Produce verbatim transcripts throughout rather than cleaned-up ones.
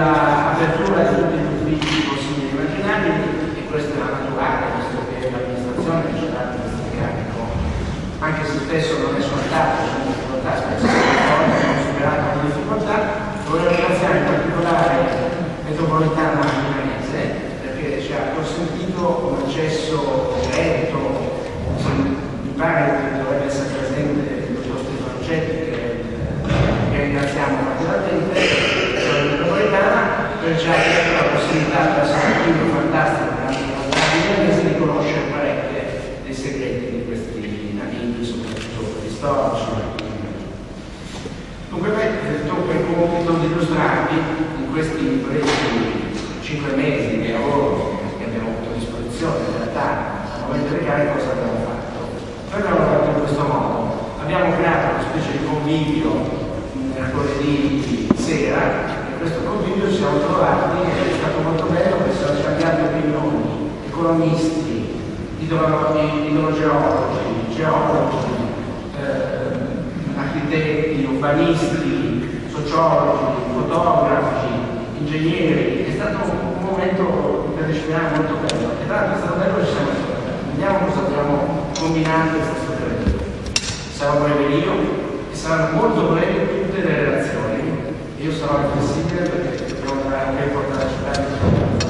dell'apertura di tutti gli uffici possibili e immaginabili, e questa è la naturale, visto che è l'amministrazione che ci ha dato questo incarico, anche se spesso non è scontato, c'è una difficoltà, spesso abbiamo superato una difficoltà. Volevo ringraziare in particolare Metropolitana Milanese, perché ci ha consentito un accesso diretto, mi pare che dovrebbe essere presente il dottor Stefano Cetti, che ringraziamo particolarmente, la Metropolitana, per ci ha dato la possibilità di essere un team fantastico milanese di conoscere parecchie dei segreti di questi antichi, soprattutto gli storici. Dunque, beh, tocca il compito di illustrarvi in questi brevi cinque mesi di lavoro che abbiamo avuto a disposizione, in realtà al momento delle gare cosa abbiamo fatto. Noi abbiamo fatto in questo modo: abbiamo creato una specie di convivio mercoledì sera, e questo convivio ci siamo trovati e è stato molto bello perché siamo scambiati opinioni, economisti, idrogeologi, geologi, eh, architetti, urbanisti, sociologi, fotografi, ingegneri. È stato un momento interdisciplinare molto bello, e tra l'altro è stato bello che ci siamo trovati. Vediamo cosa abbiamo combinato in questo periodo. Sarò breve io e saranno molto brevi tutte le relazioni. Io sarò flessibile perché dobbiamo dare un tempo per accettare il fatto.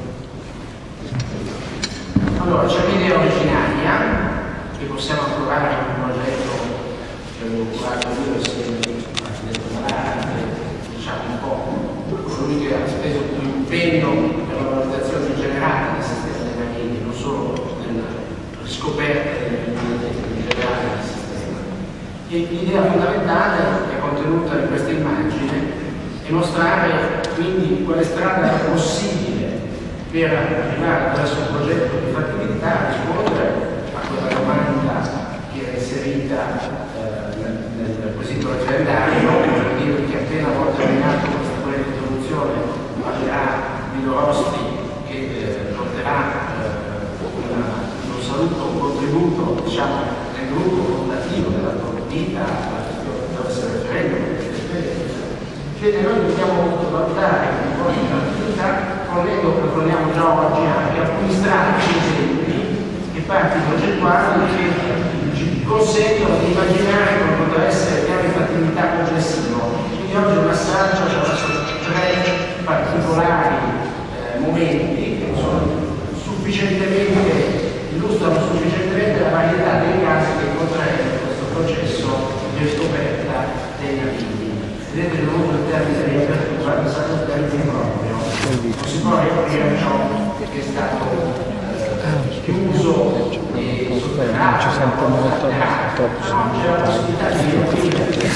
Allora, c'è un'idea originaria che possiamo approvare in un progetto che avevo curato io assieme all'architetto Malarte, diciamo un po' colui che ha speso più impegno per la valutazione generale del sistema dei marini, non solo nella riscoperta delle biblioteche in generale del sistema. E l'idea fondamentale che è contenuta in questa immagine è mostrare quindi quale strada è possibile per arrivare attraverso un progetto di fattibilità a rispondere a quella domanda che era inserita eh, nel, nel quesito referendario, per dire che appena avrò terminato questa breve introduzione parlerà Guido Rosti, che eh, porterà eh, una, un saluto, un contributo, diciamo, nel gruppo fondativo della vita attraverso il referendum. Quindi noi dobbiamo valutare un po' di attività, ponendo, lo poniamo già oggi anche, alcuni strati esempi e parti progettuali che ci consentono di immaginare come potrà essere il piano di fattibilità complessivo. Quindi oggi un assaggio attraverso tre particolari eh, momenti che sono sufficientemente, illustrano sufficientemente la varietà dei casi che incontreremo in questo processo di scoperta dei navigli. Vedete il numero di termini di apertura, è stato il termine proprio. Non si può riaprire ciò che è stato eh, chiuso e superato. Ci sente molto troppo c'è la possibilità di riaprire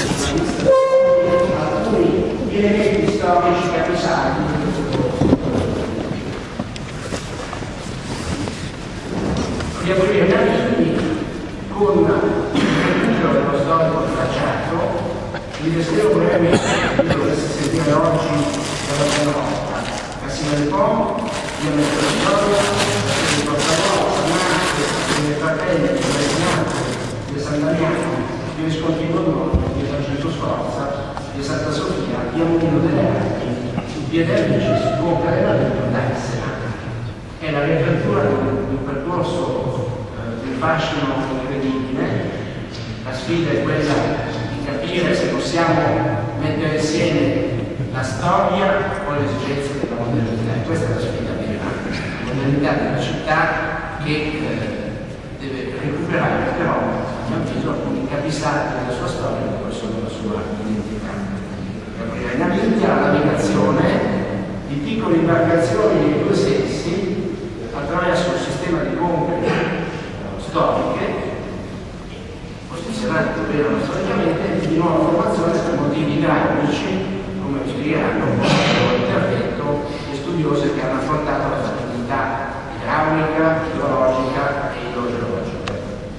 alcuni elementi storici capisati. Riaprire gli anni con il recupero dello storico tracciato. Vi descrivo brevemente che dovesse sentire oggi dalla prima volta. Cassina del Po, io metto il giorno, il portavoce, Marco, i fratelli, il Presidente, di San Damiano, io riscontrivo d'Oro, di Francesco Sforza, di Santa Sofia, di Amunino delle Arti, Piedermici, si compra la d'Assera. È la riapertura di un percorso eh, di un fascino incredibile. La sfida è quella capire se possiamo mettere insieme la storia con le esigenze della modernità. E questa è la sfida vera, la modernità della città che eh, deve recuperare però, a mio avviso, alcuni capisaldi della sua storia che poi sono la sua identità. Capire in India la navigazione di piccole imbarcazioni dei due sensi attraverso un sistema di pompe storiche posizionati dove erano storicamente di nuova formazione per motivi idraulici, come spiegheranno un po' l'intervento di studiosi che hanno affrontato la fattibilità idraulica, idrologica e idrogeologica.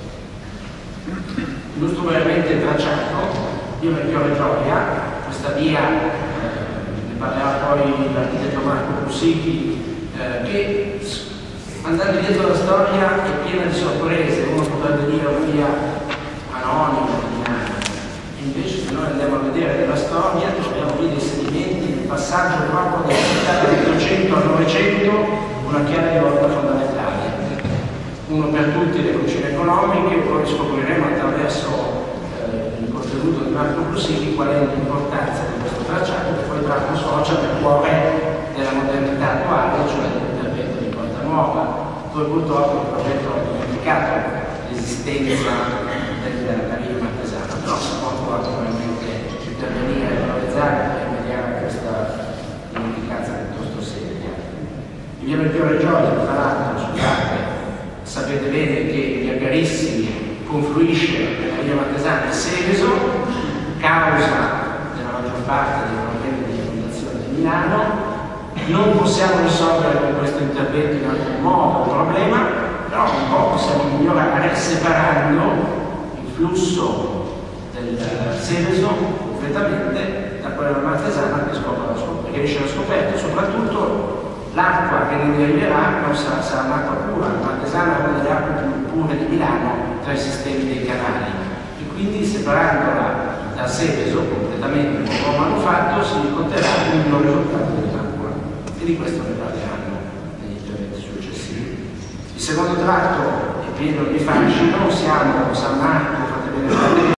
Illustro brevemente il tracciato. Io metto a Gioia, questa via, eh, ne parlerà poi l'architetto Marco Pusicchi, eh, che andando dietro la storia è piena di sorprese. Uno potrebbe dire una via anonima, invece se noi andiamo a vedere nella storia troviamo lì dei sedimenti, il passaggio proprio poi scopriremo attraverso eh, il contenuto di Marco Brusini qual è l'importanza di questo tracciato, che poi il tratto social è il cuore della modernità attuale, cioè dell'intervento di Porta Nuova, dove purtroppo il progetto ha dimenticato l'esistenza della via Martesana, però si può probabilmente intervenire e valorizzare e mediare questa dimenticanza piuttosto seria. In via Melchiorre Giorgio, tra l'altro, scusate, sapete bene che via Carissimi confluisce nella via Martesana e Seveso, causa della maggior parte dei problemi di inondazione di Milano. Non possiamo risolvere con questo intervento in alcun modo il problema, però un po' possiamo migliorare separando il flusso del Seveso completamente da quello della Martesana che, scopre, che esce allo scoperto. Soprattutto l'acqua che ne deriverà non sarà, sarà un'acqua pura. La Martesana è una delle acque più pure di Milano tra i sistemi dei canali, e quindi separandola da Seveso completamente come hanno fatto si otterrà un miglior risultato dell'acqua, e di questo ne parliamo negli interventi successivi. Il secondo tratto è pieno di fascino, siamo a San Marco, fate bene